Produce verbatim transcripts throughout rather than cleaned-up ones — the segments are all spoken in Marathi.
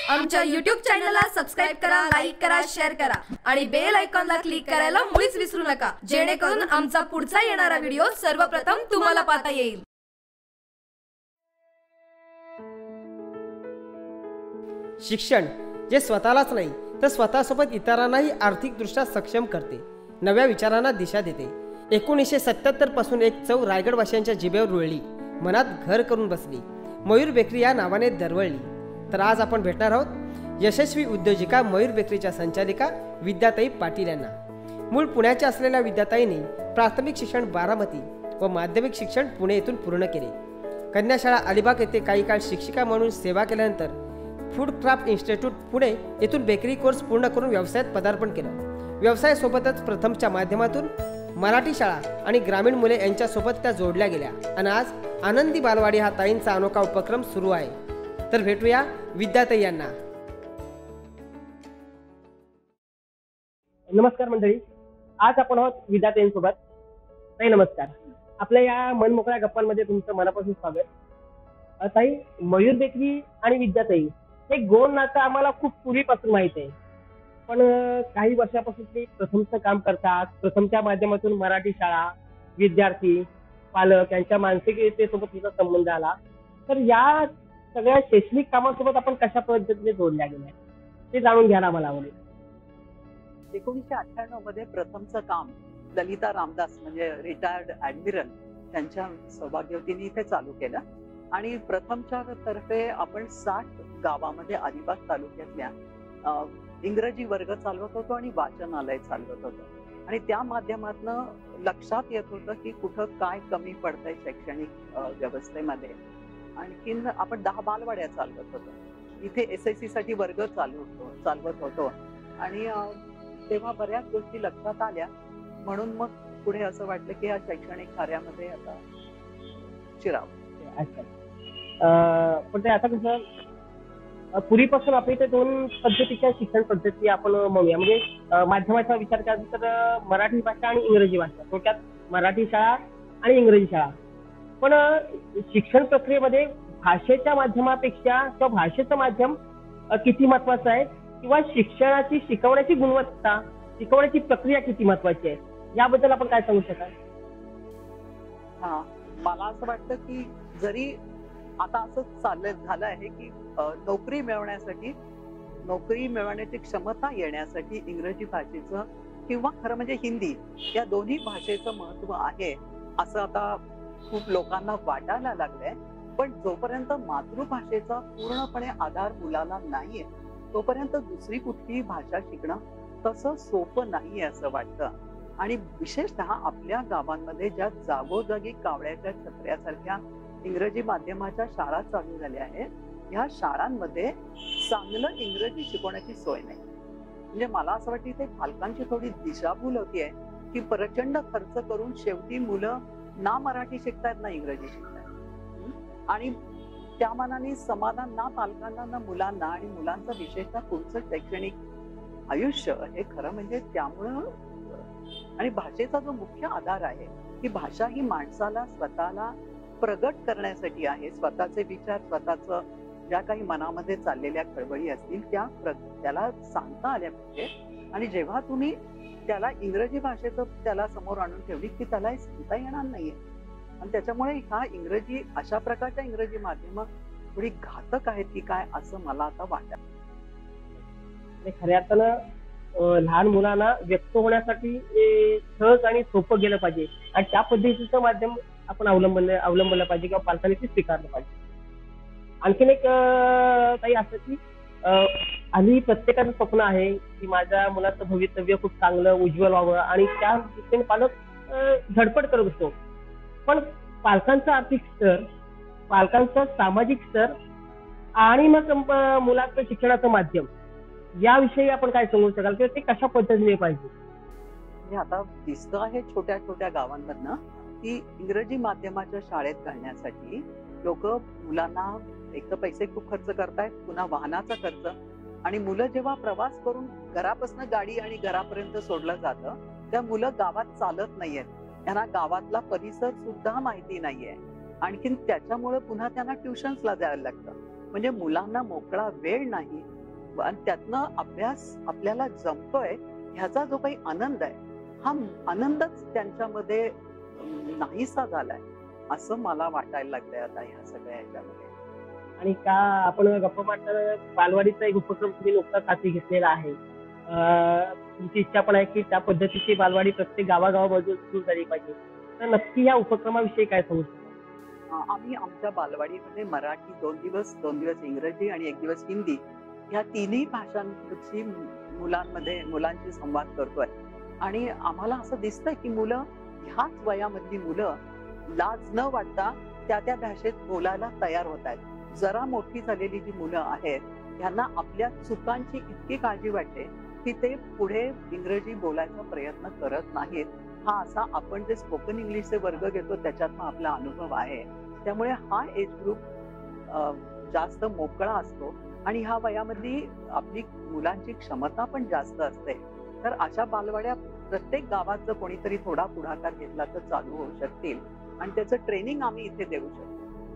आमच्या यूट्यूब चॅनलला सबस्क्राइब करा, लाईक करा, शेअर करा आणि बेल आयकॉनला क्लिक करायला मुळीच विसरू नका, जेणेकरून आमचा पुढचा येणारा व्हिडिओ सर्वप्रथम तुम्हाला पाहता येईल. शिक्षण जे स्वतःलाच नाही तर स्वतःसोबत इतरांनाही आर्थिकदृष्ट्या सक्षम करते, नव्या विचारांना दिशा देते. एकोणीसशे सत्याहत्तर पासून एक चव रायगडवासियांच्या जिभेवर रुळली, मनात घर करून बसली. मयूर बेकरी या नावाने दरवळली. तर आज आपण भेटणार आहोत यशस्वी उद्योजिका मयूर बेकरीच्या संचालिका विद्याताई पाटील यांना. मूळ पुण्याच्या असलेल्या विद्याताईंनी प्राथमिक शिक्षण बारामती व माध्यमिक शिक्षण पुणे येथून पूर्ण केले. कन्याशाळा अलिबाग येथे काही काळ शिक्षिका म्हणून सेवा केल्यानंतर फूड क्राफ्ट इन्स्टिट्यूट पुणे येथून बेकरी कोर्स पूर्ण करून व्यवसायात पदार्पण केलं. व्यवसायासोबतच प्रथमच्या माध्यमातून मराठी शाळा आणि ग्रामीण मुले यांच्यासोबत त्या जोडल्या गेल्या आणि आज आनंदी बालवाडी हा ताईंचा अनोखा उपक्रम सुरू आहे. तर भेटूया विद्याताई यांना. नमस्कार मंडळी, आज आपण आहोत विद्याताईंसोबत. ताई नमस्कार. आपल्या या मनमोकळ्या गप्पांमध्ये तुमचं मनापासून स्वागत. ताई, मयूर बेकरी आणि विद्याताई हे गोड नातं आम्हाला खूप पूर्वीपासून माहित आहे, पण काही वर्षापासून ते प्रथमचं काम करतात. प्रथमच्या माध्यमातून मराठी शाळा, विद्यार्थी, पालक यांच्या मानसिकतेसोबत तिचा संबंध आला. तर या सगळ्या शैक्षणिक कामांसोबत आपण कशा पद्धतीने जोडल्या गेल्या ते जाणून घ्यायला मला आवडेल. एकोणीसशे अठ्ठ्याण्णव मध्ये प्रथमचं काम ललिता रामदास म्हणजे रिटायर्ड ऍडमिरल त्यांच्या सौभाग्यवतीने इथे चालू केलं आणि प्रथमच्या तर्फे आपण साठ गावामध्ये अलिबाग तालुक्यातल्या इंग्रजी वर्ग चालवत होतो आणि वाचनालय चालवत होतो. आणि त्या माध्यमातून लक्षात येत होतं की कुठं काय कमी पडतंय शैक्षणिक व्यवस्थेमध्ये. आणखीन आपण दहा बालवाड्या चालवत होतो. इथे एस एस सी साठी वर्ग चालू होतो चालवत होतो आणि तेव्हा बऱ्याच गोष्टी लक्षात आल्या. म्हणून मग पुढे असं वाटलं की या शैक्षणिक कार्यामध्ये आता शिरावं. अच्छा, पण ते आता कसं पूर्वीपासून आपल्या इथे दोन पद्धतीच्या शिक्षण पद्धती आपण म्हणूया, म्हणजे माध्यमाचा विचार करायचा तर मराठी भाषा आणि इंग्रजी भाषा, थोडक्यात मराठी शाळा आणि इंग्रजी शाळा. पण शिक्षण प्रक्रियेमध्ये भाषेच्या माध्यमापेक्षा किंवा भाषेचं माध्यम किती महत्वाचं आहे किंवा शिक्षणाची शिकवण्याची गुणवत्ता, शिकवण्याची प्रक्रिया किती महत्वाची आहे, याबद्दल आपण काय सांगू शकाल? हा, मला असं वाटतं की जरी आता असं चाललं झालं आहे की नोकरी मिळवण्यासाठी नोकरी मिळवण्याची क्षमता येण्यासाठी इंग्रजी भाषेचं किंवा खरं म्हणजे हिंदी या दोन्ही भाषेचं महत्व आहे असं आता खूप लोकांना वाटायला लागलंय. पण जोपर्यंत मातृभाषेचा पूर्णपणे आधार मुलाला नाहीये तोपर्यंत दुसरी कुठलीही भाषा शिकणं तसं सोपं नाहीये असं वाटतं. आणि विशेषतः आपल्या गावांमध्ये ज्या जागोजागी कावळ्याच्या छत्र्यासारख्या इंग्रजी माध्यमाच्या शाळा चालू झाल्या आहेत, ह्या शाळांमध्ये चांगलं इंग्रजी शिकवण्याची सोय नाही. म्हणजे मला असं वाटतं की पालकांची थोडी दिशाभूल होतीये की प्रचंड खर्च करून शेवटी मुलं ना मराठी शिकतायत ना इंग्रजी शिकतायत आणि त्या मानाने समाधान ना पालकांना ना मुलांना आणि मुलांचं विशेषतः पुढचं शैक्षणिक आयुष्य हे खरं म्हणजे त्यामुळं. आणि भाषेचा जो मुख्य आधार आहे की भाषा ही माणसाला स्वतःला प्रगट करण्यासाठी आहे. स्वतःचे विचार, स्वतःचं ज्या काही मनामध्ये चाललेल्या खळबळी असतील त्या त्याला सांगता आल्या पाहिजे. आणि जेव्हा तुम्ही त्याला इंग्रजी भाषेचं त्याला समोर आणून ठेवली की त्याला सांगता येणार नाहीये. आणि त्याच्यामुळे ह्या इंग्रजी अशा प्रकारच्या इंग्रजी माध्यम थोडी घातक आहेत की काय असं मला आता वाटतं. खऱ्या अर्थानं लहान मुलांना व्यक्त होण्यासाठी सहज आणि सोपं गेलं पाहिजे आणि त्या पद्धतीचं माध्यम आपण अवलंबलं अवलंबलं पाहिजे किंवा पालकांनी ते स्वीकारलं पाहिजे. आणखीन एक काही असं की आधी प्रत्येकाचं स्वप्न आहे की माझ्या मुलाचं भवितव्य खूप चांगलं उज्ज्वल व्हावं आणि त्या दृष्टीने पालक धडपड करत असतो. पण पालकांचा आर्थिक स्तर, पालकांचा सामाजिक स्तर आणि मग मुलाचं शिक्षणाचं माध्यम याविषयी आपण काय सांगू शकाल किंवा ते कशा पद्धतीने पाहिजे? आता दिसतं आहे छोट्या छोट्या गावांमधनं की इंग्रजी माध्यमाच्या शाळेत घालण्यासाठी लोक मुलांना एक तर पैसे खूप खर्च करतायत, पुन्हा वाहनाचा खर्च, आणि मुलं जेव्हा प्रवास करून घरापासून गाडी आणि घरापर्यंत सोडलं जातं त्या मुलं गावात चालत नाहीयेत. त्यांना गावातला परिसर सुद्धा माहिती नाहीये. आणखीन त्याच्यामुळे पुन्हा त्यांना ट्युशन्सला जायला लागतं. म्हणजे मुलांना मोकळा वेळ नाही आणि त्यातनं अभ्यास आपल्याला जमतोय ह्याचा जो काही आनंद आहे हा आनंदच त्यांच्यामध्ये अं, नाहीसा झालाय असं मला वाटायला लागलंय आता ह्या सगळ्या ह्याच्यामध्ये. आणि का आपण गप्पा मारताना बालवाडीचा एक उपक्रम तुम्ही नुकताच हाती घेतलेला आहे. अं, तुमची इच्छा पण आहे की त्या पद्धतीची बालवाडी प्रत्येक गावागावामधून सुरू झाली पाहिजे. तर नक्की या उपक्रमाविषयी काय सांगू शकता? अं, आम्ही आमच्या बालवाडीमध्ये मराठी दोन दिवस दोन दिवस इंग्रजी आणि एक दिवस हिंदी ह्या तिन्ही भाषांची मुलांमध्ये मुलांशी संवाद करतोय. आणि आम्हाला असं दिसतंय की मुलं ह्याच वयामधली मुलं लाज न वाटता त्या त्या भाषेत बोलायला तयार होत आहेत. जरा मोठी झालेली जी मुलं आहेत त्यांना आपल्या चुकांची इतकी काळजी वाटते की ते पुढे इंग्रजी बोलायचा प्रयत्न करत नाहीत. हा असा आपण जे स्पोकन इंग्लिशचे वर्ग घेतो त्याच्यातनं आपला अनुभव आहे. त्यामुळे हा एज ग्रुप जास्त मोकळा असतो आणि ह्या वयामधली आपली मुलांची क्षमता पण जास्त असते. तर अशा बालवाड्या प्रत्येक गावात जर कोणीतरी थोडा पुढाकार घेतला तर चालू होऊ शकतील आणि त्याचं ट्रेनिंग आम्ही इथे देऊ शकतो.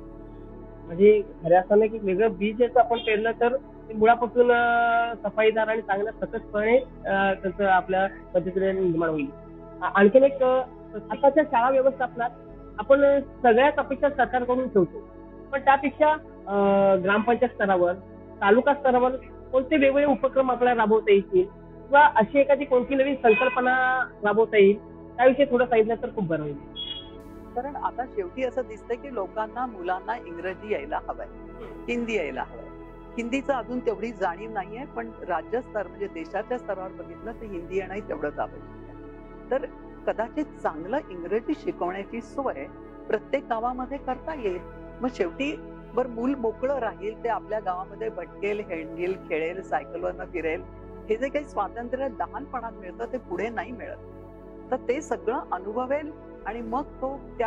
म्हणजे खऱ्या अर्थानं की वेगळं बीज जर आपण पेरलं तर ते मुळापासून अं, सफाईदार आणि चांगल्या सकसपणे अं, त्याचं आपल्या पद्धतीने निर्माण होईल. आ- आणखीन एक अं, आताच्या शाळा व्यवस्थापनात आपण सगळ्याच अपेक्षा सरकारकडून ठेवतो, पण त्यापेक्षा अं, ग्रामपंचायत स्तरावर तालुका स्तरावर कोणते वेगवेगळे उपक्रम आपल्याला राबवता येतील किंवा अशी एखादी कोणती नवीन संकल्पना राबवता येईल त्याविषयी थोडं सांगितलं तर खूप बरं होईल. कारण आता शेवटी असं दिसतंय की लोकांना मुलांना इंग्रजी यायला हवंय, हिंदी यायला हवंय. हिंदीचं अजून तेवढी जाणीव नाहीये, पण राज्यस्तर म्हणजे देशाच्या स्तरावर बघितलं तर हिंदी येणंही तेवढंच आवश्यक आहे. तर कदाचित चांगलं इंग्रजी शिकवण्याची सोय प्रत्येक गावामध्ये करता येईल. मग शेवटी बर मूल मोकळं राहील, ते आपल्या गावामध्ये भटकेल, हेंडेल, खेळेल, सायकलवरनं फिरेल. हे जे काही स्वातंत्र्य लहानपणात मिळतं ते पुढे नाही मिळत. तर ते सगळं अनुभवेल आणि मग तो त्या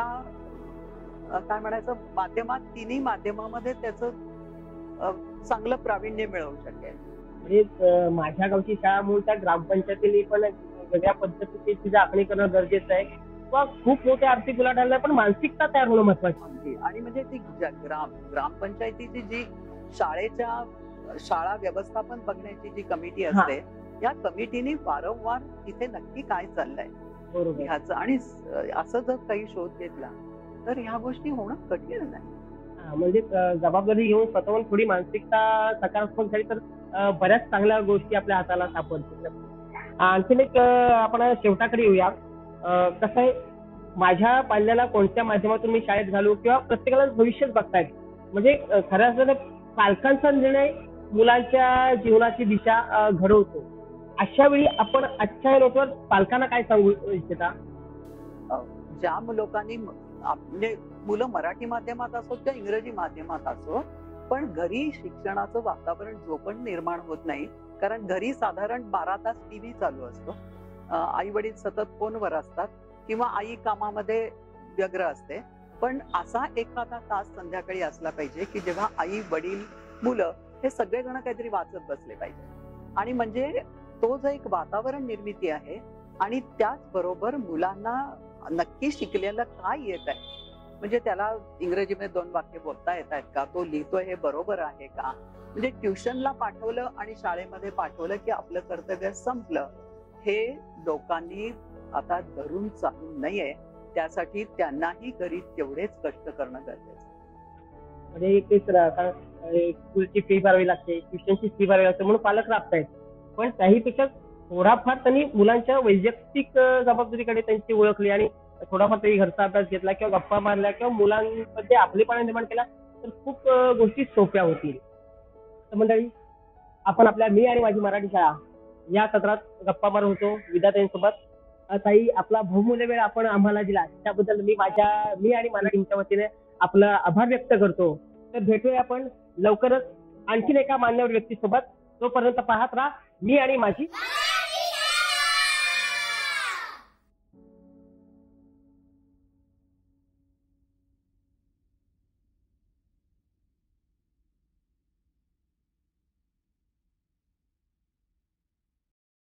अ, काय म्हणायचं माध्यमात तिन्ही माध्यमामध्ये त्याचं अ, चांगलं प्रावीण्य मिळवू शकेल. म्हणजे अं, माझ्या गावची शाळा म्हणून त्या ग्रामपंचायतीने पण वेगळ्या पद्धतीची तिचं आखणी करणं गरजेचं आहे किंवा खूप मोठ्या आर्थिक उलाढाला पण मानसिकता तयार होणं महत्वाचं. अगदी. आणि म्हणजे ती ज- ग्राम ग्रामपंचायतीची जी शाळेच्या शाळा व्यवस्थापन बघण्याची जी कमिटी असते या कमिटीने वारंवार तिथे नक्की काय चाललंय बरोबर. ह्याचं आणि स- असं जर काही शोध घेतला तर ह्या गोष्टी होणं कठीण नाही. हा, म्हणजे अं, जबाबदारी घेऊन स्वतःहून थोडी मानसिकता सकारात्मक झाली तर अं, बऱ्याच चांगल्या गोष्टी आपल्या हाताला सापडतील. आणखीन एक अं, आपण शेवटाकडे येऊया. अं, कसं आहे, माझ्या पाल्याला कोणत्या माध्यमातून मी शाळेत घालू किंवा प्रत्येकाला भविष्यच बघतायत. म्हणजे अं, खऱ्या अर्थानं पालकांचा निर्णय मुलांच्या जीवनाची दिशा अं, घडवतो. अशा वेळी आपण आजच्या नोटवर पालकांना काय सांगू इच्छिता? ज्या लोकांनी म- आपले मुलं मराठी माध्यमात असो किंवा इंग्रजी माध्यमात असो, पण घरी शिक्षणाचं वातावरण जो पण निर्माण होत नाही, कारण घरी साधारण बारा तास टीव्ही चालू असतो, आई वडील सतत फोनवर असतात किंवा आई कामामध्ये व्यग्र असते. पण असा एखादा तास संध्याकाळी असला पाहिजे की जेव्हा आई वडील मुलं हे सगळेजण काहीतरी वाचत बसले पाहिजे. आणि म्हणजे तो जो एक वातावरण निर्मिती आहे आणि त्याचबरोबर मुलांना नक्की शिकलेलं काय येत आहे, म्हणजे त्याला इंग्रजीमध्ये दोन वाक्य बोलता येत आहेत का, तो लिहितोय हे बरोबर आहे का, म्हणजे ट्युशनला पाठवलं आणि शाळेमध्ये पाठवलं की आपलं कर्तव्य संपलं, हे लोकांनी आता धरून चालू नये. त्यासाठी त्यांनाही घरी तेवढेच कष्ट करणं गरजेचं आहे. म्हणजे तेच ना, आता, अं, स्कूलची फी भरावी लागते, ट्युशनची फी भरावी लागते म्हणून पालक राबतायत. पण त्याहीपेक्षा थोडाफार त्यांनी मुलांच्या वैयक्तिक अं, जबाबदारीकडे त्यांची ओळखली आणि थोडाफार तरी घरचा अभ्यास घेतला किंवा गप्पा मारल्या किंवा मुलांमध्ये आपलेपणा निर्माण केला तर खूप अं, गोष्टी सोप्या होतील. तर मंडळी, आपण आपल्या मी आणि माझी मराठी शाळा या सत्रात गप्पा मारत होतो विद्यार्थ्यांसोबत. अं, ताई, आपला बहुमूल्य वेळ आपण आम्हाला दिला त्याबद्दल मी माझ्या मी आणि मराठीच्या वतीने आपला आभार व्यक्त करतो. तर भेटूया आपण लवकरच आणखीन एका मान्यवर व्यक्तीसोबत. तोपर्यंत पाहत राहा मी आणि माझी